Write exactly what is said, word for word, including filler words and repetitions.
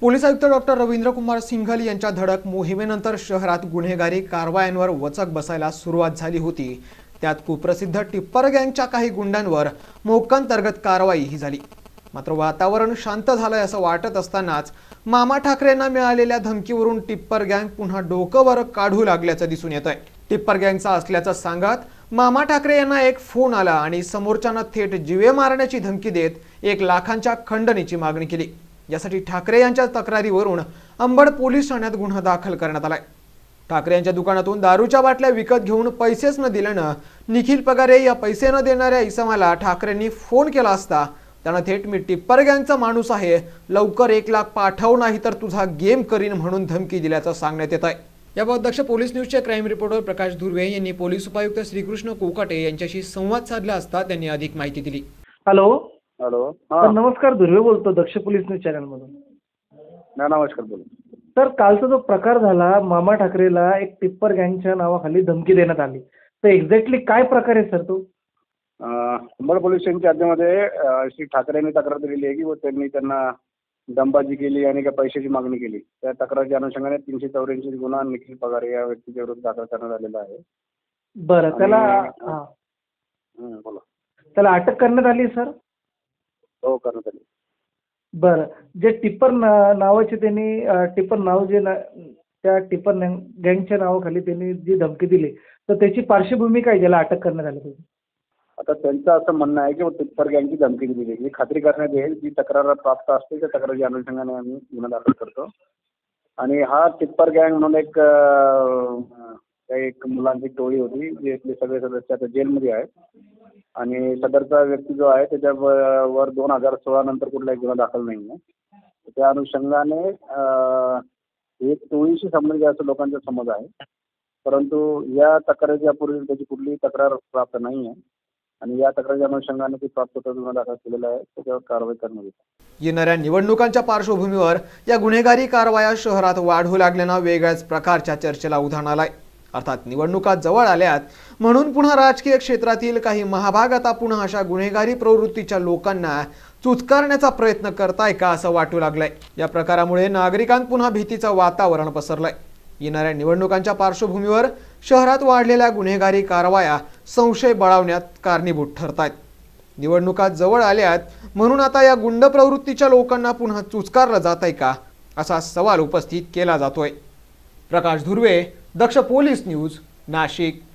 Police आयुक्त doctor Ravindra Kumar Singhal यांच्या धडक मोहिमेनंतर शहरात गुन्हेगारी कारवायांवर वचक बसायला सुरुवात झाली होती। त्यात कुप्रसिद्ध टिप्पर गँगच्या काही गुंडांवर मोक्कांतर्गत कारवाई ही झाली। मात्र वातावरण शांत झालंय असं वाटत असतानाच मामा ठाकरेंना मिळालेल्या धमकीवरून टिप्पर गँग पुन्हा डोकं वर काढू लागल्याचं दिसून येतंय। टिप्पर गँगचा असल्याचं सांगत मामा ठाकरे यांना एक फोन आला आणि समोरच्यांना थेट जीवे मारण्याची धमकी देत एक लाखांच्या खंडणीची मागणी केली। यासाठी ठाकरे यांच्या तक्रारीवरून अंबड पोलीस ठाण्यात गुन्हा दाखल करण्यात आलाय। ठाकरे यांच्या दुकानातून दारूच्या बाटल्या विकत घेऊन पैसेच न दिल्यानं निखिल पगारे या पैसे न देणाऱ्या इसमाला ठाकरेंनी फोन केला असता त्यानं थेट मी टिप्पर गँगचा माणूस आहे, लवकर एक लाख पाठव नाही तर तुझा गेम करीन म्हणून धमकी दिल्याचं सांगण्यात येत आहे। याबाबत दक्ष पोलीस न्यूजचे क्राईम रिपोर्टर प्रकाश धुर्वे यांनी पोलीस उपायुक्त श्रीकृष्ण कोकाटे यांच्याशी संवाद साधला असता त्यांनी अधिक माहिती दिली। हॅलो हॅलो सर, नमस्कार, धुर्वे बोलतो दक्ष पोलीस न्यूज चॅनल मधून। नमस्कार बोला सर, कालचा जो प्रकार झाला, मामा ठाकरेला एक टिप्पर गँगच्या नावाखाली धमकी देण्यात आली, तर एक्झॅक्टली काय प्रकार आहे सर तो? अंबड पोलीस स्टेशनच्या हद्दीमध्ये श्री ठाकरेंनी तक्रार दिलेली आहे की व त्यांनी त्यांना दंबाजी केली आणि काही पैशाची मागणी केली। त्या तक्रारीच्या अनुषंगाने तीनशे चौऱ्याऐंशी गुन्हा निखिल पगारे या व्यक्तीच्या विरुद्ध दाखल करण्यात आलेला आहे। बरं, त्याला हा बोला त्याला अटक करण्यात आली सर? हो, करण्यात आली। बरं, जे टिप्पर नावाचे त्यांनी टिप्पर नाव जे त्या टिप्पर गँगच्या नावाखाली त्यांनी जी धमकी दिली, तर त्याची पार्श्वभूमी काय ज्याला अटक करण्यात आली? आता त्यांचं असं म्हणणं आहे की टिप्पर गँगची धमकी दिली ही खात्री करण्यात येईल। जी तक्रार प्राप्त असते त्या तक्रारीच्या अनुषंगाने आम्ही गुन्हा दाखल करतो। आणि हा टिप्पर गँग म्हणून एक एक मुलांची टोळी होती, जे इथले सगळे सदस्य आता जेलमध्ये आहेत आणि सदरचा व्यक्ती जो आहे त्याच्या वर दोन हजार सोळा नंतर कुठलाही गुन्हा दाखल नाही आहे। त्या अनुषंगाने एक टोळीशी संबंधित असं लोकांचा समज आहे, परंतु या तक्रारीच्या पूर्वी त्याची कुठलीही तक्रार प्राप्त नाही आहे आणि या तक्रारीच्या अनुषंगाने ती प्राप्त गुन्हा दाखल केलेला आहे, त्याच्यावर कारवाई करण्यात येईल। येणाऱ्या निवडणुकांच्या पार्श्वभूमीवर या गुन्हेगारी कारवाया शहरात वाढू लागल्यानं वेगळ्याच प्रकारच्या चर्चेला उधाण आलंय। अर्थात निवडणुका जवळ आल्यात म्हणून पुन्हा राजकीय क्षेत्रातील काही महाभाग आता पुन्हा अशा गुन्हेगारी प्रवृत्तीच्या लोकांना चुचकारण्याचा प्रयत्न करताय का असं वाटू लागलंय। या प्रकारामुळे नागरिकांत पुन्हा भीतीचं वातावरण पसरलंय। येणाऱ्या निवडणुकांच्या पार्श्वभूमीवर शहरात वाढलेल्या गुन्हेगारी कारवाया संशय बळावण्यात कारणीभूत ठरतायत। निवडणुका जवळ आल्यात म्हणून आता या गुंड प्रवृत्तीच्या लोकांना पुन्हा चुचकारलं जातंय का असा सवाल उपस्थित केला जातोय। Prakash Dhurve, Daksh police news, Nashik.